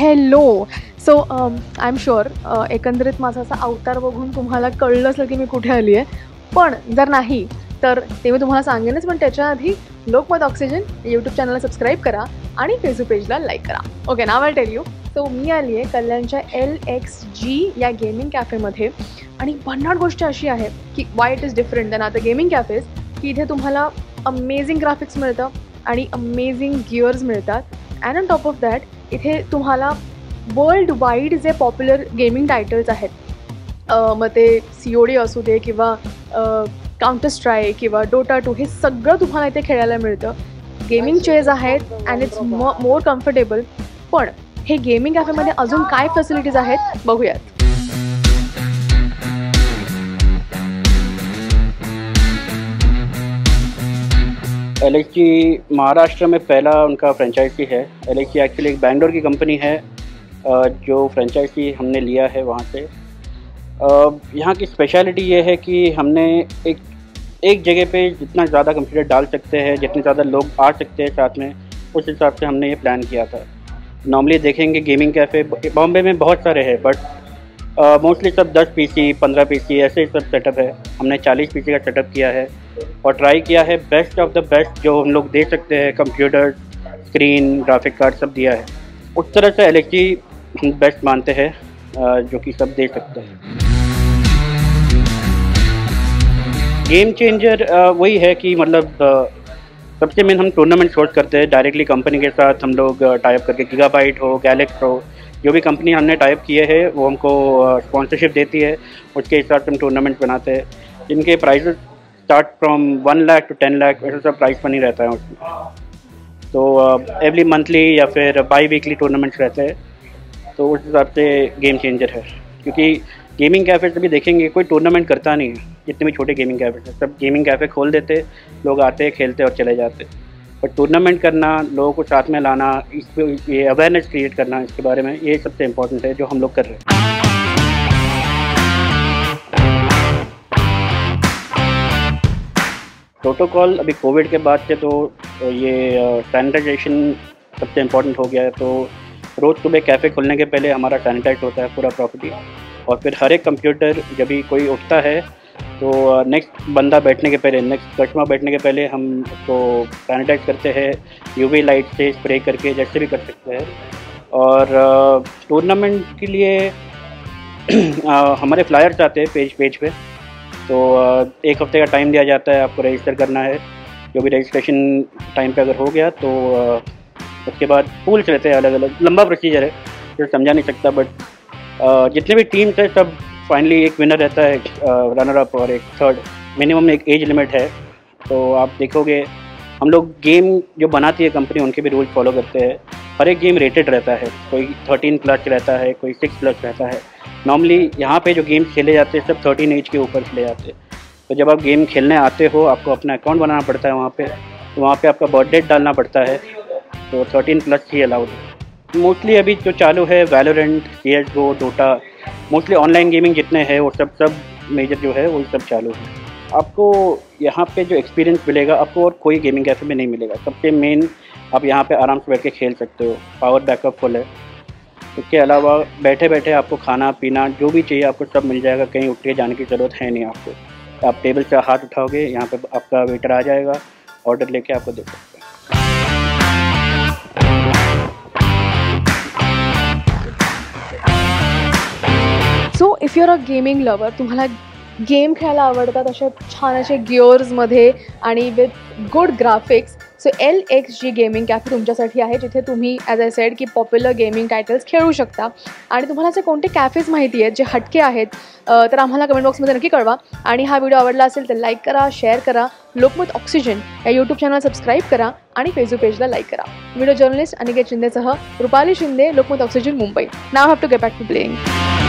Hello. So I am sure एकंदरीत माझा असा अवतार बघून तुम्हाला कळलं असेल की मी कुठे आली आहे. पण जर नाही तर ते मी तुम्हाला सांगेनच, पण त्याच्या आधी लोकमत ऑक्सिजन यूट्यूब चॅनलला सबस्क्राईब करा आणि फेसबुक पेजला लाईक करा. Okay, now I tell you. So मी आली आहे कल्याणच्या LXG या गेमिंग कॅफेमध्ये. आणि भन्नाट गोष्ट अशी आहे की why it is different than other gaming cafes, की इथे तुम्हाला अमेझिंग ग्राफिक्स मिळतं आणि अमेझिंग गिअर्स मिळतात. And on top of that इथे तुम्हाला वर्ल्ड वाईड जे पॉप्युलर गेमिंग टायटल्स आहेत, मग ते COD असू दे किंवा काउंटर स्ट्राईक किंवा डोटा 2, हे सगळं तुम्हाला इथे खेळायला मिळतं. गेमिंग चेअर्स आहेत अँड इट्स मोर कम्फर्टेबल. पण हे गेमिंग कॅफेमध्ये अजून काय फॅसिलिटीज आहेत बघूयात. LXG महाराष्ट्र में पहला उनका फ्रेंचाइजी है. LXG एक्चुअली एक बैंगलोर की कंपनी है जो फ्रेंचाइजी हमने लिया है वहाँ से. यहाँ की स्पेशलिटी ये है कि हमने एक जगह पे जितना ज़्यादा कंप्यूटर डाल सकते हैं, जितने ज़्यादा लोग आ सकते हैं साथ में, उस हिसाब से हमने ये प्लान किया था. नॉर्मली देखेंगे गेमिंग कैफ़े बॉम्बे में बहुत सारे हैं, बट मोस्टली सब 10 PC 15 PC ऐसे सब सेटअप है. हमने 40 PC का सेटअप किया है और ट्राई किया है बेस्ट ऑफ द बेस्ट जो हम लोग दे सकते हैं. कंप्यूटर, स्क्रीन, ग्राफिक कार्ड सब दिया है. उस तरह से LXG हम बेस्ट मानते हैं जो कि सब दे सकते हैं. गेम चेंजर वही है कि मतलब सबसे मेन हम टूर्नामेंट होस्ट करते हैं डायरेक्टली कंपनी के साथ. हम लोग टाइप करके गीगाबाइट हो, गैलेक्स हो, जो भी कंपनी हमने टाइप किए हैं वो हमको स्पॉन्सरशिप देती है. उसके हिसाब से हम टूर्नामेंट बनाते हैं जिनके prizes start from 1 lakh to 10 lakh, ऐसा सब प्राइस बनी रहता है उसमें. तो एवरी मंथली या फिर बाई वीकली टूर्नामेंट्स रहते हैं. तो उस हिसाब से गेम चेंजर है, क्योंकि गेमिंग कैफ़े से भी देखेंगे कोई टूर्नामेंट करता नहीं है. जितने भी छोटे गेमिंग कैफ़े हैं सब गेमिंग कैफ़े खोल देते, लोग आते खेलते और चले जाते. पर टूर्नामेंट करना, लोगों को साथ में लाना, इस पर ये अवेयरनेस क्रिएट करना इसके बारे में, ये सबसे इम्पोर्टेंट है जो हम लोग कर रहे हैं. प्रोटोकॉल अभी कोविड के बाद से तो ये सैनिटाइजेशन सबसे इम्पोर्टेंट हो गया है. तो रोज़ सुबह कैफ़े खुलने के पहले हमारा सैनिटाइज होता है पूरा प्रॉपर्टी. और फिर हर एक कंप्यूटर जब भी कोई उठता है तो नेक्स्ट बंदा बैठने के पहले, नेक्स्ट कस्टमर बैठने के पहले हम उसको सैनिटाइज करते हैं UV लाइट से स्प्रे करके, जैसे भी कर सकते हैं. और टूर्नामेंट के लिए हमारे फ्लायर्स आते हैं पेज पे. तो 1 हफ्ते का टाइम दिया जाता है, आपको रजिस्टर करना है. जो भी रजिस्ट्रेशन टाइम पे अगर हो गया तो उसके बाद पूल्स रहते हैं अलग अलग. लंबा प्रोसीजर है जो समझा नहीं सकता, बट जितने भी टीम्स हैं सब फाइनली एक विनर रहता है, रनर अप और एक थर्ड. मिनिमम एक एज लिमिट है. तो आप देखोगे हम लोग गेम जो बनाती है कंपनी उनके भी रूल फॉलो करते हैं. हर एक गेम रेटेड रहता है, कोई 13+ रहता है, कोई 6+ रहता है. नॉर्मली यहाँ पे जो गेम्स खेले जाते हैं सब 13 एज के ऊपर खेले जाते हैं. तो जब आप गेम खेलने आते हो आपको अपना अकाउंट बनाना पड़ता है वहाँ पे. तो वहाँ पे आपका बर्थ डेट डालना पड़ता है. तो 13+ ही अलाउड है. मोस्टली अभी जो चालू है Valorant, CSGO, Dota, mostly online gaming जितने हैं वो सब मेजर जो है वो सब चालू है. आपको यहाँ पे जो एक्सपीरियंस मिलेगा आपको और कोई गेमिंग कैफ़े में नहीं मिलेगा. सबसे मेन आप यहाँ पे आराम से बैठ के खेल सकते हो. पावर बैकअप फुल है. उसके अलावा बैठे बैठे आपको खाना पीना जो भी चाहिए आपको सब मिल जाएगा. कहीं उठ के जाने की ज़रूरत है नहीं आपको. आप टेबल से हाथ उठाओगे, यहाँ पे आपका वेटर आ जाएगा, ऑर्डर लेके आपको दे सकते हैं. So if you're a gaming lover, तुम्हाला गेम खेळायला आवडतात अशा छान असे गिअर्समध्ये आणि with good graphics, so LXG gaming cafe तुमच्यासाठी आहे, जिथे तुम्ही ॲज आय सेड की पॉप्युलर गेमिंग टायटल्स खेळू शकता. आणि तुम्हाला असे कोणते कॅफेज माहिती आहेत जे हटके आहेत तर आम्हाला कमेंट बॉक्समध्ये नक्की कळवा. आणि हा व्हिडिओ आवडला असेल तर लाईक करा, शेअर करा, लोकमत ऑक्सिजन या यूट्यूब चॅनल सबस्क्राईब करा आणि फेसबुक पेजला लाईक करा. व्हिडिओ जर्नलिस्ट अनिकेत शिंदेसह Rupali Shinde, Lokmat oxygen, Mumbai. Now have to get back to playing.